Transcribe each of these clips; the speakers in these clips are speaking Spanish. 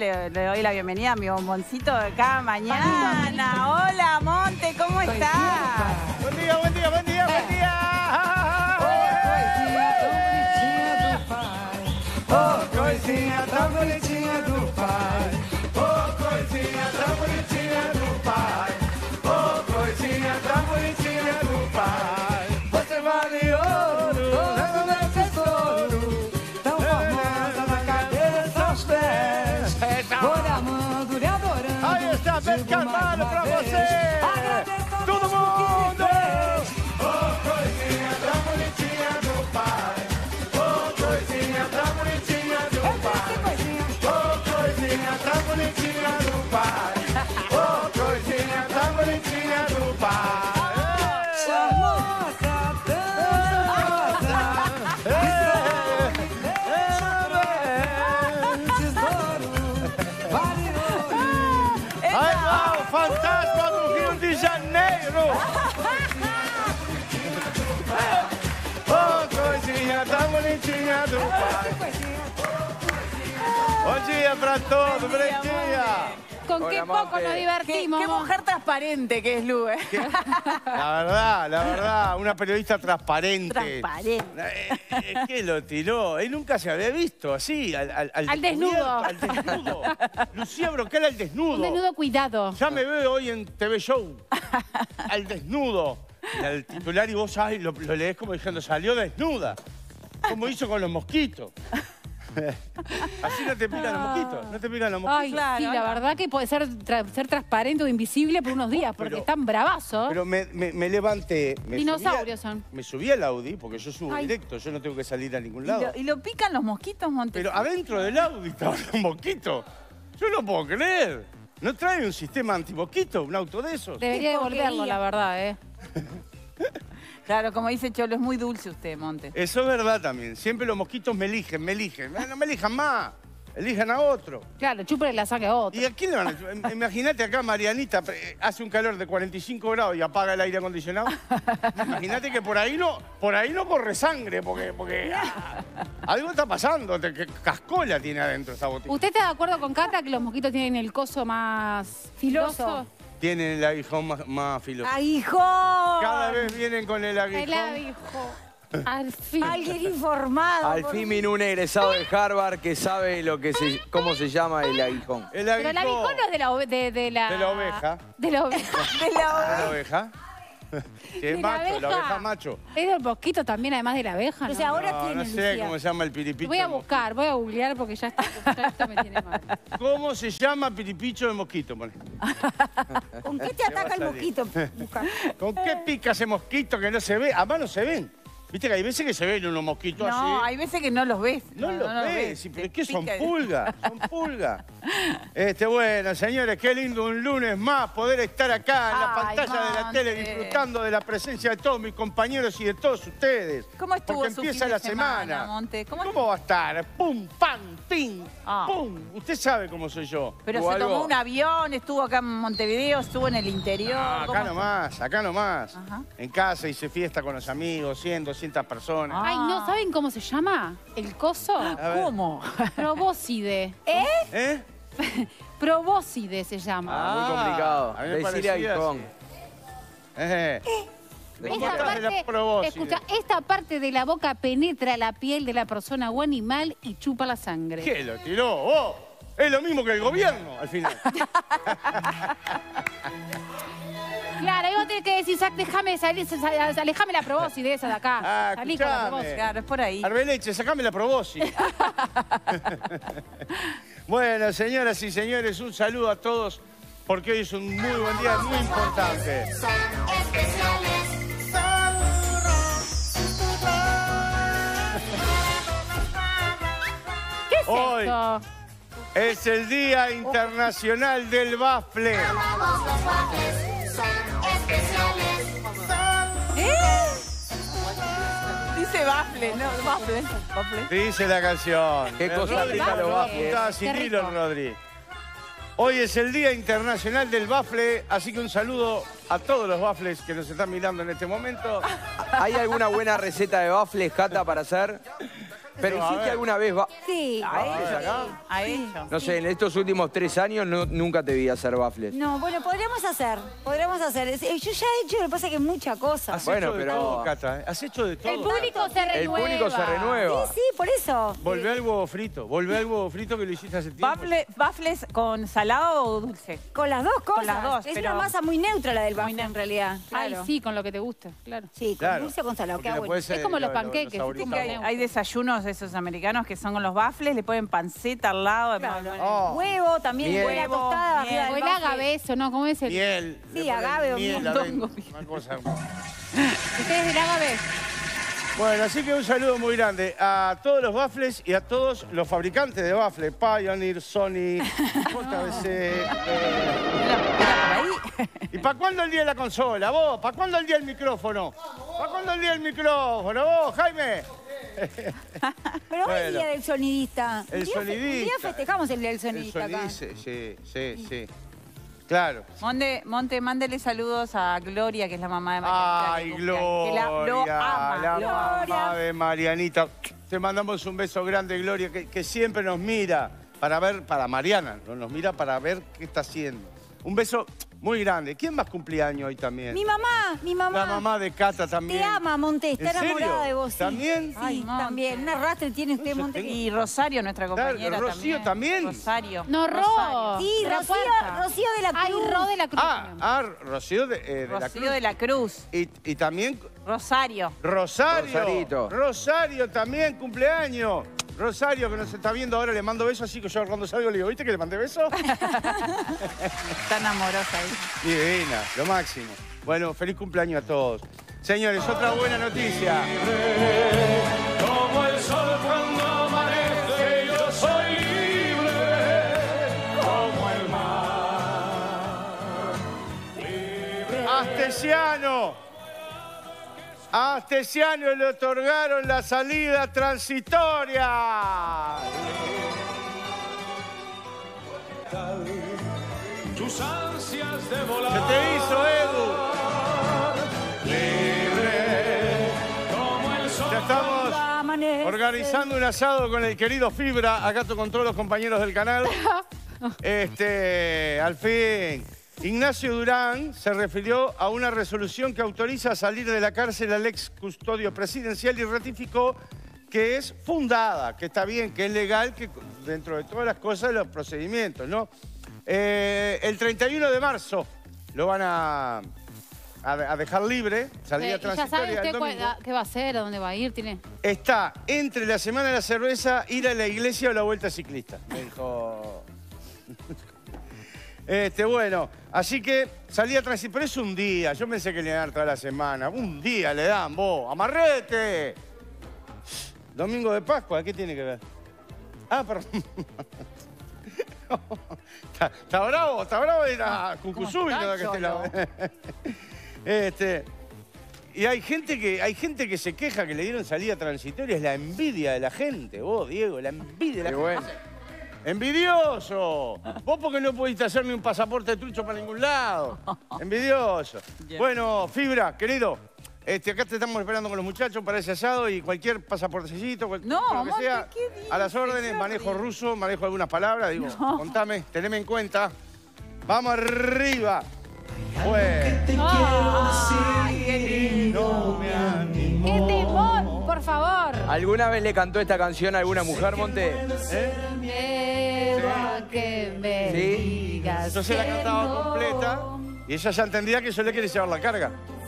le doy la bienvenida a mi bomboncito de cada mañana. Hola, Monte, ¿cómo estás? Buen día, buen día, buen día, buen día. Oh, coisinha tão bonitinha do pai. Oh, coisinha tão bonitinha do pai. Oh, coisinha tão bonitinha do pai. Você vale ouro, leva meu tesouro. Tão formosa da cabeça aos pés. Vou lhe amando, lhe adorando. Aí está, bem calmado pra você. Todo mundo. Oh, coisinha tão bonitinha do pai. Oh, coisinha tão bonitinha do pai. Oh, coisinha tão bonitinha do pai. Oh, coisinha tão bonitinha do pai. Charmosa, Aí lá, o fantasma do Rio de Janeiro. Oh, coisinha tão bonitinha do pai. Bom dia pra todos, bom dia. Con qué poco nos divertimos. Qué mujer transparente que es Lu, ¿eh? La verdad, una periodista transparente. Transparente. ¿Qué lo tiró? Él nunca se había visto así, Al desnudo. Al desnudo. Lucía Broquel al desnudo. Un desnudo cuidado. Ya me veo hoy en TV Show. Al desnudo. Y al titular y vos lo lees como diciendo, salió desnuda. Como hizo con los mosquitos. Así no te pican los mosquitos, no te pican los mosquitos. Ay, Claro, sí, la ¿no? verdad que puede ser transparente o invisible por unos días, porque Pero- están bravazos. Pero me levanté. Dinosaurios son. Me subí al Audi, porque yo subo Ay. directo, yo no tengo que salir a ningún lado. ¿Y lo pican los mosquitos, Monte? Pero adentro del Audi estaban los mosquitos. Yo no puedo creer. ¿No trae un sistema antimosquito, un auto de esos? Debería Qué devolverlo, porquería. la verdad, ¿eh? Claro, como dice Cholo, es muy dulce usted, Monte. Eso es verdad también. Siempre los mosquitos me eligen. No me elijan más. Elijan a otro. Claro, chúpale la sangre a otro. ¿Y a quién le van a...? Imagínate acá, Marianita, hace un calor de 45 grados y apaga el aire acondicionado. Imagínate que por ahí no corre sangre, porque algo está pasando. Que cascola tiene adentro esta botella. ¿Usted está de acuerdo con Cata que los mosquitos tienen el coso más filoso? Tienen el aguijón más filoso. ¡Hijo! Cada vez vienen con el aguijón. El aguijón. Al fin. Alguien informado. Al fin vino un egresado de Harvard que sabe cómo se llama el aguijón. El Pero el aguijón no es de la oveja. De la oveja. De la oveja. De la ¿La oveja? Sí, es De la macho, la abeja. oveja macho. Es del mosquito también, además de la abeja, ¿no? O sea, ahora No, tiene, no sé Lucía. cómo se llama el piripito. Voy a de mosquito. buscar, voy a googlear porque ya esto me tiene mal. ¿Cómo se llama piripicho de mosquito? Pone. ¿Con qué te ataca el mosquito? Busca. ¿Con qué pica ese mosquito que no se ve? Además no se ven. Viste que hay veces que se ven unos mosquitos así. No, hay veces que no los ves. No los ves, sí, pero es que son Pica. pulgas, son pulgas. Bueno, señores, qué lindo un lunes más poder estar acá en la Ay, pantalla de la Monte. tele disfrutando de la presencia de todos mis compañeros y de todos ustedes. ¿Cómo estuvo Porque su empieza fin de la semana, semana. Monte? ¿Cómo va a estar? Pum, pam, pim, Ah. pum. Usted sabe cómo soy yo. Pero ¿Tuvo se tomó algo? un avión, estuvo acá en Montevideo, estuvo en el interior. Ah, ¿cómo acá nomás, acá nomás. Ajá. En casa hice fiesta con los amigos, 100, 200 personas. Ay, no, ¿saben cómo se llama? El coso. A ver. ¿Cómo? Probóscide. ¿Eh? Probóscide se llama. Muy complicado. a mí me Decirle parecía aguijón. ¿Cómo Esta estás de la parte, probóscide? escucha, esta parte de la boca penetra la piel de la persona o animal y chupa la sangre. ¿Qué lo tiró? ¡Oh! Es lo mismo que el gobierno, al final. Claro, ahí vos tenés que decir, Zac, déjame salir, alejame la probóscide esa de acá. Ah, Salí con la escuchame. probóscide. Claro, es por ahí. Arbeleche, sacame la probóscide. Bueno, señoras y señores, un saludo a todos, porque hoy es un muy buen día, muy importante. ¿Qué es Hoy esto? es el Día Internacional del Bafle. Dice bafle, no, bafle. Bafle. Dice la canción. Qué cosa Rodri rica lo los va a bafles. apuntar sin Qué hilo, rico. Rodri. Hoy es el Día Internacional del Bafle, así que un saludo a todos los bafles que nos están mirando en este momento. ¿Hay alguna buena receta de bafles, Cata, para hacer? ¿Pero hiciste alguna vez Sí. baffles acá? Ha hecho. No sé, en estos últimos 3 años nunca te vi hacer baffles. No, bueno, podríamos hacer. Yo ya he hecho, lo que pasa es que mucha cosa. Has Bueno, hecho de pero- todo, Cata, ¿eh? Has hecho de todo. El público se renueva. El público se renueva. Sí, por eso. Volvé al huevo frito. Volvé al huevo frito que lo hiciste hace tiempo. ¿Baffles con salado o dulce? Con las dos cosas. Con las dos, es pero- una masa muy neutra la del baffle en realidad. Ay, Claro. sí, con lo que te guste, claro. Sí, con Claro, dulce o con salado. porque Queda le bueno. puedes, Es como los los panqueques, saborizar. ¿viste? Que hay desayunos esos americanos que son con los baffles, le ponen panceta al lado. Claro. Oh. Huevo también, Miel. buena tostada Miel. arriba O del el baffle. agave, eso, ¿no? ¿Cómo es el? Miel. Sí, le ponen agave o miel miel. adentro, una cosa. ¿Ustedes del agave? Bueno, así que un saludo muy grande a todos los baffles y a todos los fabricantes de baffles. Pioneer, Sony, JBC. ¿Y para cuándo el día de la consola? ¿Vos? ¿Para cuándo el día del micrófono? ¿Para cuándo el día del micrófono? ¿Vos, Jaime? Pero hoy es el Bueno. día del sonidista. El Un día sonidista. festejamos el día del El sonidista acá. sí. Claro. Monte, mándele saludos a Gloria, que es la mamá de Marianita. Ay, que cumple años, que lo ama. la lo ama. mamá de Marianita. Te mandamos un beso grande, Gloria, que siempre nos mira para Mariana, nos mira para ver qué está haciendo. Un beso muy grande. ¿Quién más cumplía años hoy también? Mi mamá. La mamá de Cata también. Te ama, Monte, está ¿En serio? enamorada de vos. Sí. ¿También? Sí, Ay, Monte. también. Un arrastre tiene usted, Eso Monte. tengo. Y Rosario, nuestra compañera Rocío también. Rosario. No, Ro. Sí, De la Rocío de la Cruz. Ay, Ro de la Cruz. Rocío de la Rocío Cruz. de la Cruz. Y también Rosario. Rosario. Rosarito. Rosario también, cumpleaños. Rosario, que nos está viendo ahora, le mando besos, así que yo cuando salgo le digo, ¿viste que le mandé besos? Tan amorosa ahí. Divina, lo máximo. Bueno, feliz cumpleaños a todos. Señores, otra buena noticia. Como el sol cuando amanece, yo soy libre, como el mar. A Astesiano le otorgaron la salida transitoria. Tus ansias de volar. Se te hizo, Edu. Libre, como el sol. Ya estamos organizando un asado con el querido Fibra, acá con todos los compañeros del canal. Al fin. Ignacio Durán se refirió a una resolución que autoriza a salir de la cárcel al ex custodio presidencial y ratificó que es fundada, que está bien, que es legal, que dentro de todas las cosas de los procedimientos, ¿no? El 31 de marzo lo van a dejar libre, salida ¿Y ya sabe transitoria el usted domingo. qué va a hacer, a dónde va a ir? ¿Tiene? Está entre la semana de la cerveza, ir a la iglesia o la vuelta ciclista, me dijo. Bueno, así que salía transitoria, pero es un día. Yo pensé que le iban a dar toda la semana. Un día le dan, vos. ¡Amarrete! Domingo de Pascua, ¿qué tiene que ver? Ah, perdón. Está bravo ir a Cucuzú y no que esté la... Y hay gente que se queja que le dieron salida transitoria. Es la envidia de la gente, vos, Diego, la envidia de la Qué gente. bueno. ¡Envidioso! Vos porque no pudiste hacer ni un pasaporte trucho para ningún lado. ¡Envidioso! Bueno, Fibra, querido, acá te estamos esperando con los muchachos para ese asado y cualquier pasaportecito, lo que Monte, sea. ¿qué dices, A las órdenes, Jordi? manejo ruso, manejo algunas palabras, digo, contame, teneme en cuenta. ¡Vamos arriba! Bueno, no me animo. ¡Qué temor, por favor! ¿Alguna vez le cantó esta canción a alguna mujer, Monte? Eva, que me Sí. digas Yo se la que cantaba no. completa y ella ya entendía que yo le quiere llevar la carga.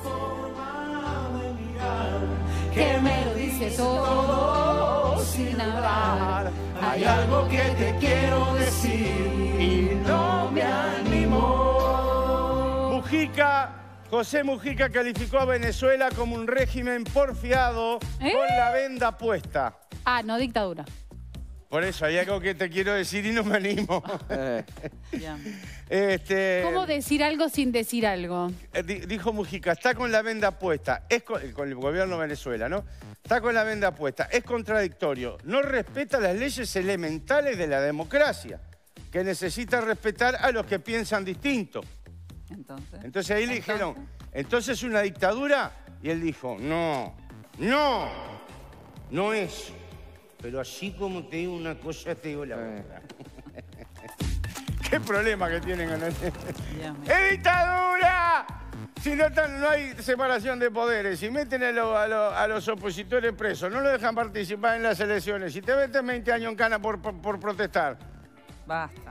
Que me lo dice todo sin hablar. Hay algo que te quiero decir y no me animo. Mujica, José Mujica calificó a Venezuela como un régimen porfiado con la venda puesta. Ah, no, dictadura. Por eso hay algo que te quiero decir y no me animo. Ya. ¿Cómo decir algo sin decir algo? Dijo Mujica, está con la venda puesta. Es con el gobierno de Venezuela, ¿no? Está con la venda puesta. Es contradictorio. No respeta las leyes elementales de la democracia, que necesita respetar a los que piensan distinto. Entonces ahí le dijeron, ¿entonces una dictadura? Y él dijo, no es. Pero así como te digo una cosa, te digo la otra. ¿Qué problema que tienen con el... ¡Es dictadura! Si no hay separación de poderes, si meten a los opositores presos, no lo dejan participar en las elecciones, si te meten 20 años en cana por protestar. Basta.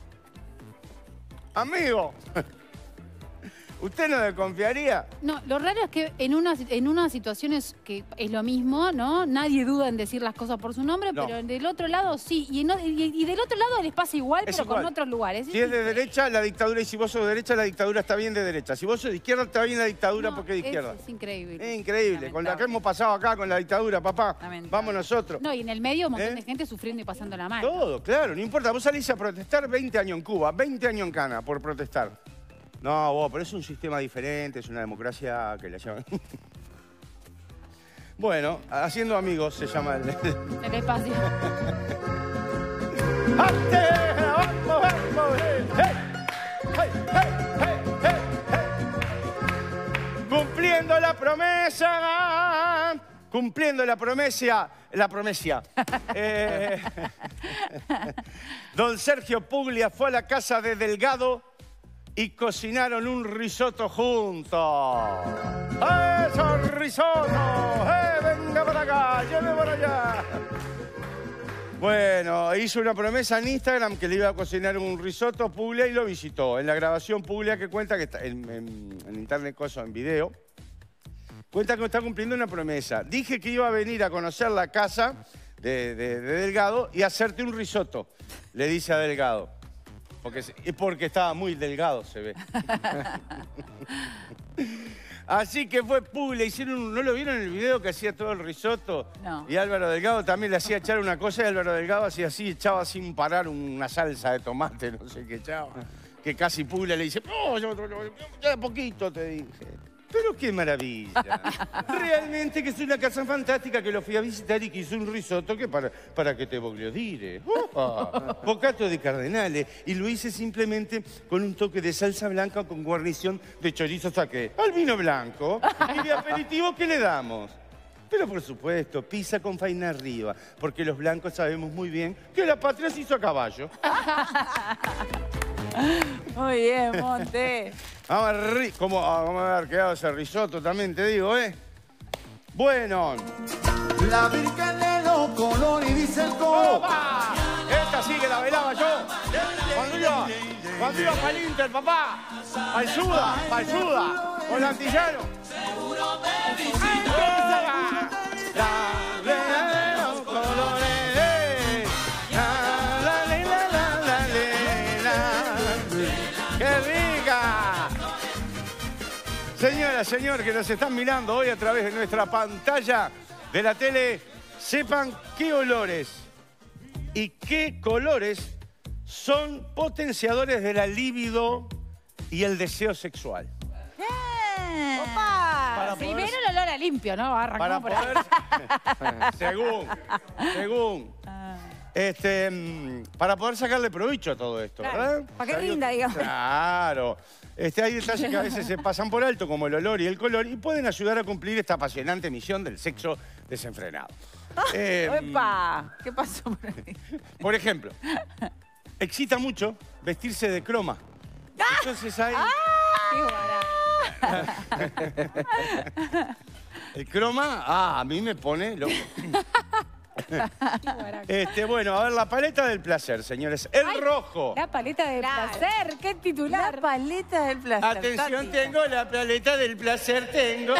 Amigo, ¿usted no desconfiaría? No, lo raro es que en unas situaciones que es lo mismo, ¿no? Nadie duda en decir las cosas por su nombre, No. pero del otro lado sí. Y del otro lado les pasa igual, Es pero igual. con otros lugares. Si es de derecha, la dictadura, y si vos sos de derecha, la dictadura está bien de derecha. Si vos sos de izquierda, está bien la dictadura porque es de izquierda. Es increíble. Es increíble, con lo que hemos pasado acá con la dictadura, papá. Lamentable. Vamos nosotros. No, y en el medio un montón de gente sufriendo y pasando la mano. Todo, claro, no importa. Vos salís a protestar 20 años en Cuba, 20 años en cana por protestar. No, vos, pero es un sistema diferente, es una democracia que la llaman. Bueno, haciendo amigos se llama el... El espacio. ¡Ante! ¡Vamos, vamos! ¡Hey! ¡Hey, hey, hey, hey, hey! ¡Cumpliendo la promesa! Cumpliendo la promesa. Don Sergio Puglia fue a la casa de Delgado y cocinaron un risotto juntos. ¡Eso, risotto! ¡Venga para acá! ¡Lleve para allá! Bueno, hizo una promesa en Instagram que le iba a cocinar un risotto Puglia y lo visitó. En la grabación Puglia que cuenta que está en internet, en video, cuenta que está cumpliendo una promesa. Dije que iba a venir a conocer la casa de Delgado y hacerte un risotto, le dice a Delgado. Porque estaba muy delgado, se ve. Así que fue Puglia, hicieron ¿no lo vieron en el video que hacía todo el risotto? No. Y Álvaro Delgado también le hacía echar una cosa y Álvaro Delgado hacía así, echaba sin parar una salsa de tomate, no sé qué echaba. Que casi Puglia le dice, no, ya poquito te dije. Pero qué maravilla. Realmente que es una casa fantástica que lo fui a visitar y que hizo un risotto que para que te voglio dire. Bocato de cardenales. Y lo hice simplemente con un toque de salsa blanca con guarnición de chorizo saqué. Al vino blanco. Y de aperitivo, ¿qué le damos? Pero por supuesto, pizza con faina arriba. Porque los blancos sabemos muy bien que la patria se hizo a caballo. Muy bien, Monte. ¿Cómo vamos a haber quedado ese risotto también, te digo, eh? Bueno. La Virgen de los colores dice el coro. ¡Opa! Esta sí que la bailaba yo. Cuando iba para el Inter, papá. Para el Suda, con el Antillano. La Virgen de los colores. ¡Qué rica! Señora, señor, que nos están mirando hoy a través de nuestra pantalla de la tele, sepan qué olores y qué colores son potenciadores de la libido y el deseo sexual. ¡Opa! Primero el olor a limpio, ¿no? Arrancamos por ahí. Según. Para poder sacarle provecho a todo esto, ¿verdad? Para que rinda, digamos. Claro. Hay detalles que a veces se pasan por alto, como el olor y el color, y pueden ayudar a cumplir esta apasionante misión del sexo desenfrenado. ¡Epa! ¿Qué pasó por ahí? Por ejemplo, excita mucho vestirse de croma. Entonces hay... El croma, a mí me pone loco. Bueno, a ver, la paleta del placer, señores. El rojo. La paleta del placer, qué titular. La paleta del placer. Atención, Tati. tengo la paleta del placer, tengo.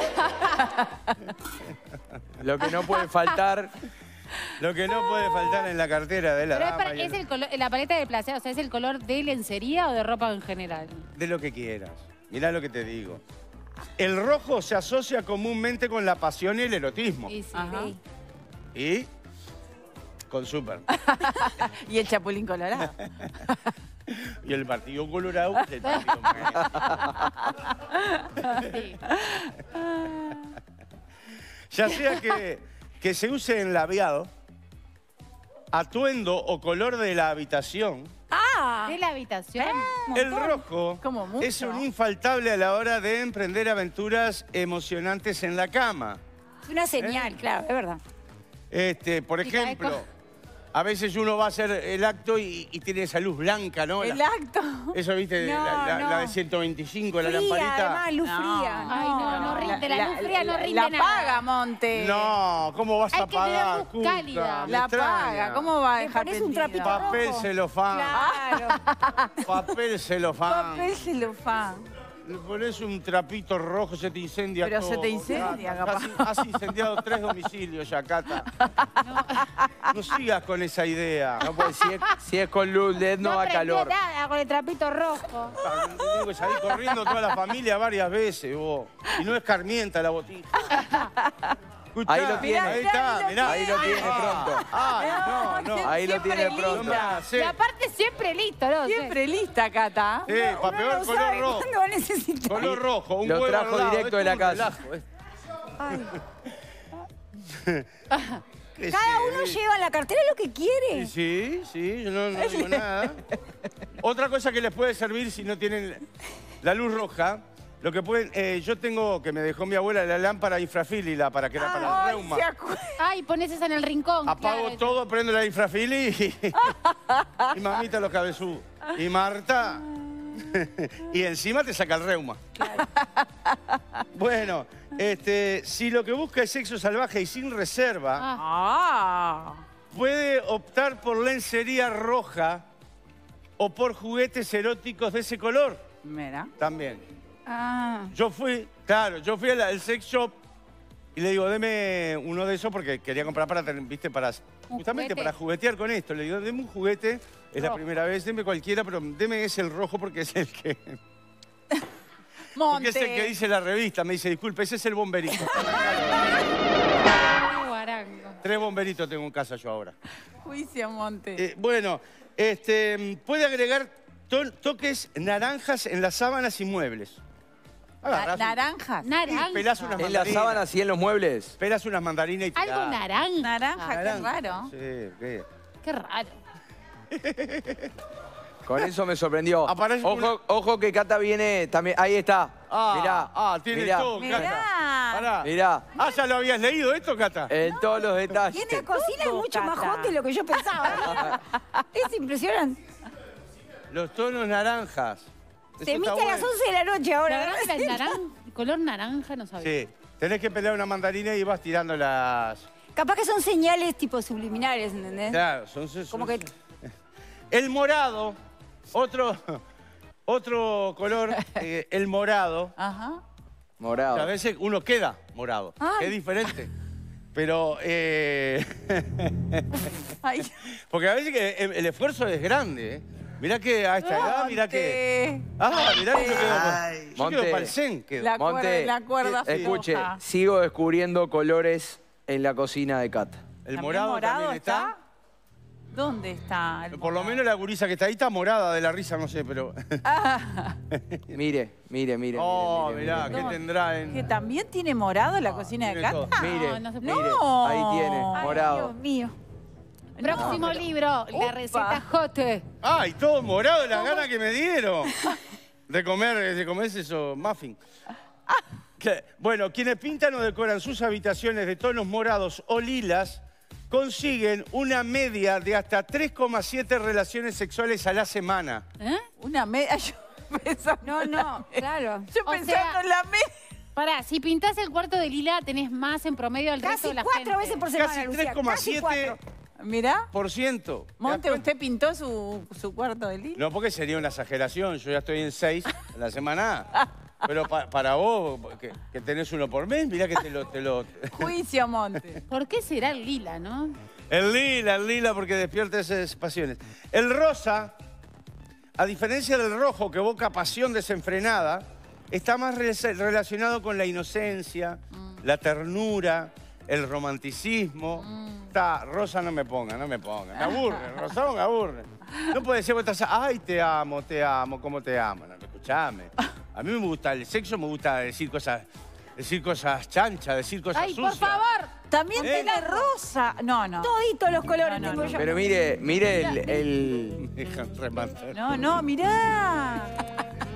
Lo que no puede faltar. Lo que no puede faltar en la cartera de la Pero dama. es el color, la paleta del placer, o sea, ¿es el color de lencería o de ropa en general? De lo que quieras. Mirá lo que te digo. El rojo se asocia comúnmente con la pasión y el erotismo. Sí, sí. Ajá. Y con Super. Y el chapulín colorado. Y el partido colorado es el partido Sí. Ya sea que se use en labiado, atuendo o color de la habitación, De la habitación. el rojo Como mucho. es un infaltable a la hora de emprender aventuras emocionantes en la cama. Es una señal, claro, es verdad. Por ejemplo, a veces uno va a hacer el acto y tiene esa luz blanca, ¿no? El acto. Eso, ¿viste? No, la de 125, la Fría, lamparita. además, luz fría. Ay, no rinde, la luz fría no rinde La nada. paga, Monte. No, ¿cómo vas Hay a que tener pagar? luz Cuca? cálida. Me La extraña. paga. ¿Cómo va a Le dejar pones un prendida? trapito Papel rojo. celofán. Claro. Papel celofán. Papel celofán. Le pones un trapito rojo, se te incendia Pero todo. se te incendia, capaz. Has incendiado 3 domicilios ya, Cata. No sigas con esa idea. No, pues si es con luz LED no da prendió calor. nada con el trapito rojo. Tengo que salir corriendo toda la familia varias veces, vos. Y no escarmienta la botija. Escuchá, Ahí lo tiene. Ahí está, mirá. Ahí lo tiene pronto. Ay, no. Ahí lo Siempre tiene lista. No me pronto. hagas, Y aparte siempre listo, ¿no? Siempre lista, Cata. para peor No color sabe rojo. cuándo va a necesitar. Color rojo, un Lo huevo trajo al lado. directo de Esto la es un casa. relajo, Cada uno lleva en la cartera lo que quiere. Sí, yo no digo nada. Otra cosa que les puede servir si no tienen la luz roja, lo que pueden, yo tengo, que me dejó mi abuela, la lámpara infrafílila para que era para el reuma. Ay, pones esa en el rincón. Apago claro. todo, prendo la infrafili y mamita los cabezudos. Y Marta, y encima te saca el reuma. Bueno, si lo que busca es sexo salvaje y sin reserva, Ah. puede optar por lencería roja o por juguetes eróticos de ese color Mira. también. Ah. Yo fui al sex shop y le digo, deme uno de esos porque quería comprar para tener, viste, para justamente juguete. para juguetear con esto. Le digo, deme un juguete, es la Rojo. primera vez, deme cualquiera, pero deme ese el rojo porque es el que... Monte. Porque es el que dice la revista. Me dice, disculpe, ese es el bomberito. Qué guarango. 3 bomberitos tengo en casa yo ahora. Juicio, Monte. Bueno, puede agregar toques naranjas en las sábanas y muebles. Agarrás Naranjas. Naranja. pelás unas En las mandarinas. sábanas y en los muebles. Pelas unas mandarinas y tirás. Algo naranja. Naranja, qué raro. Sí, ¿qué? Qué raro. Con eso me sorprendió. Aparece Ojo que Cata viene también. Ahí está. Tiene mirá, todo, Mirá. Cata. Pará. Mirá. ¿Ya lo habías leído esto, Cata? En todos los detalles. Tiene cocina es mucho más Cata. hot de lo que yo pensaba. Es impresionante. Los tonos naranjas. Eso Se emite está a las bueno. 11 de la noche La ahora. verdad que el color naranja no sabía. Sí. Tenés que pelar una mandarina y vas tirando las... Capaz que son señales tipo subliminales, ¿entendés? Claro, Como que El morado, otro color, el morado. Ajá. Morado. A veces uno queda morado. Ay. Es diferente. Pero, Ay, porque a veces que el esfuerzo es grande, ¿eh? Mirá que a esta edad, mirá que... Mirá que yo quedo Monte. para el zen. quedo. La Monte, cuerda escuche, floja. sigo descubriendo colores en la cocina de Cata. El ¿También morado también está. ¿Dónde está? el Por lo morado? menos la gurisa que está ahí está morada de la risa, no sé, pero... Mire. Oh, mire, mirá, mire. ¿qué tendrá en...? ¿Que también tiene morado la cocina de tiene todo. Cata? Mire, no se puede. mire, No. ahí tiene, Ay, morado. Dios mío. Próximo pero- libro, la Upa. receta jote. ¡Ay, todo morado las ganas que me dieron! De comerse esos muffins. Bueno, quienes pintan o decoran sus habitaciones de tonos morados o lilas consiguen una media de hasta 3,7 relaciones sexuales a la semana. ¿Eh? Una media. Yo pensando, No, claro. Yo O pensando sea, en la media. Pará, si pintás el cuarto de lila, tenés más en promedio al resto Casi de la 4 gente. veces por semana, Casi Lucía. Casi 3,7%. 4. Mirá. Monte, ¿usted pintó su cuarto de lila? No, porque sería una exageración. Yo ya estoy en 6 en la semana. Pero para vos, que tenés uno por mes, mirá que te lo... Juicio, Monte. ¿Por qué será el lila, no? El lila, porque despierta esas pasiones. El rosa, a diferencia del rojo, que evoca pasión desenfrenada, está más relacionado con la inocencia, la ternura, el romanticismo. Está, rosa no me ponga. Me aburre, rosado me aburre. No puede ser, vos estás, ay, te amo, ¿cómo te amo? No, escuchame. A mí me gusta el sexo, me gusta decir cosas chanchas, decir cosas ¡Ay, sucias. por favor! También tiene rosa. No. Toditos los colores No, tengo yo. Pero mire el... Dejan rematar. No, mirá.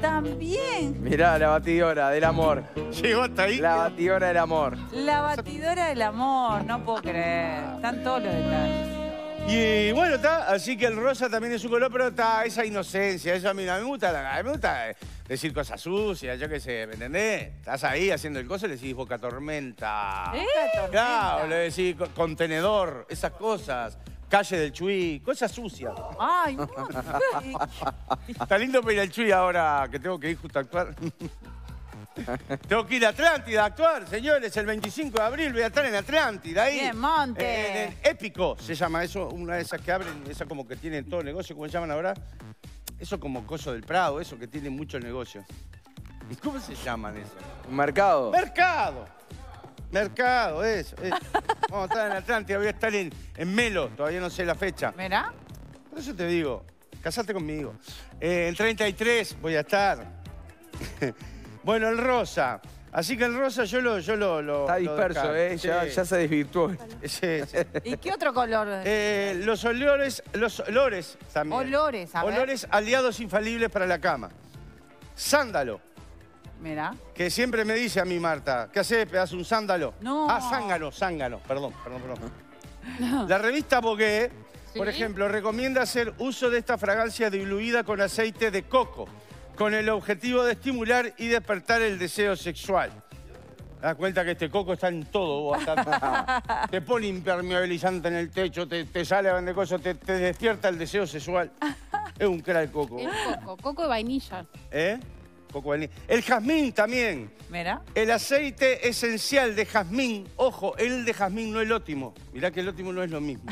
También. Mirá, la batidora del amor. Llegó hasta ahí. La batidora del amor. La batidora del amor, no puedo creer. Están todos los detalles. Y bueno, está, así que el rosa también es su color, pero está esa inocencia, eso a mí me gusta, decir cosas sucias, yo qué sé, ¿me entendés? Estás ahí haciendo el coso y le decís boca tormenta. Claro, le decís contenedor, esas cosas, calle del Chuy, cosas sucias. Ay, no. Está lindo para ir al Chuy ahora que tengo que ir justo a actuar. Tengo que ir a Atlántida a actuar, señores, el 25 de abril voy a estar en Atlántida, ahí. Bien, Monte. En Épico se llama eso, una de esas que abren, esa como que tienen todo el negocio, ¿cómo se llaman ahora? Eso como coso del Prado, eso que tiene mucho negocio. ¿Y cómo se llaman eso? ¿Un mercado? ¡Mercado! Mercado, eso. Vamos a estar en Atlántida, voy a estar en Melo, todavía no sé la fecha. Mirá. Por eso te digo, casate conmigo. En 33 voy a estar. Bueno, el rosa. Así que el rosa yo lo Está disperso, descarto. ya se desvirtuó. Sí, sí. ¿Y qué otro color? Los olores también. Olores, a ver. Olores aliados infalibles para la cama. Sándalo, Mirá. que siempre me dice a mí Marta, ¿qué haces, pedazo, un sándalo? No. Ah, zángano, perdón. La revista Vogue, por ejemplo, recomienda hacer uso de esta fragancia diluida con aceite de coco, con el objetivo de estimular y despertar el deseo sexual. ¿Te das cuenta que este coco está en todo? Vos, te pone impermeabilizante en el techo, te sale a vender cosas, te despierta el deseo sexual. Es un crack el coco. Es coco de vainilla. ¿Eh? Coco de vainilla. El jazmín también. Mirá. El aceite esencial de jazmín. Ojo, el de jazmín, no el ótimo. Mirá que el ótimo no es lo mismo.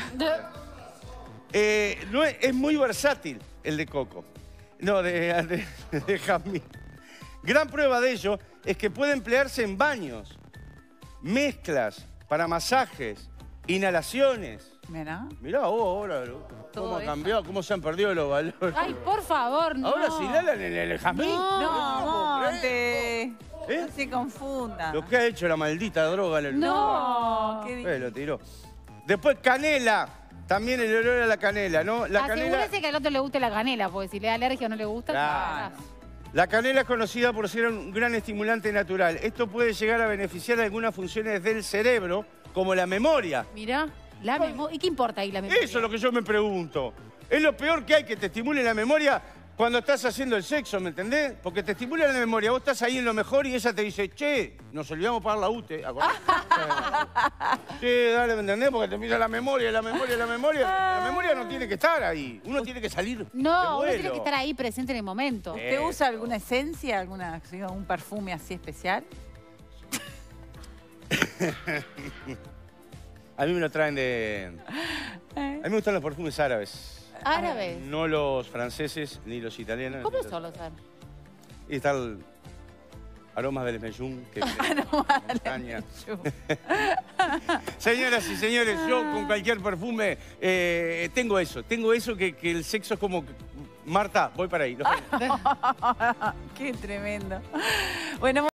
Es muy versátil el de coco. No, de jazmín. Gran prueba de ello es que puede emplearse en baños, mezclas, para masajes, inhalaciones. Mirá. Mirá vos ahora cómo ha cambiado, cómo se han perdido los valores. Ay, por favor, no. Ahora se inhalan en el jazmín. No, puedo Monte. ¿Eh? No se confunda. Lo que ha hecho la maldita droga. No. ¿Qué Lo tiró. Después canela. También el olor a la canela, ¿no? La Asegúrese que al otro le guste la canela, porque si le da alergia o no le gusta, Claro. La canela es conocida por ser un gran estimulante natural. Esto puede llegar a beneficiar algunas funciones del cerebro, como la memoria. mirá, la memoria. ¿Y qué importa ahí la memoria? Eso es lo que yo me pregunto. Es lo peor que hay, que te estimule la memoria cuando estás haciendo el sexo, ¿me entendés? Porque te estimula la memoria. Vos estás ahí en lo mejor y ella te dice, che, nos olvidamos pagar la UTE. Che, dale, ¿me entendés? Porque te mira la memoria. La memoria no tiene que estar ahí. Uno tiene que salir de No, uno vuelo. tiene que estar ahí presente en el momento. ¿Usted usa alguna esencia, algún perfume así especial? A mí me lo traen de... A mí me gustan los perfumes árabes. Árabes. No los franceses ni los italianos. ¿Cómo son los árabes? Y está el aromas del Meyún, que viene de la montaña. Señoras y señores, yo con cualquier perfume tengo eso que el sexo es como... Marta, voy para ahí. Qué tremendo. Bueno,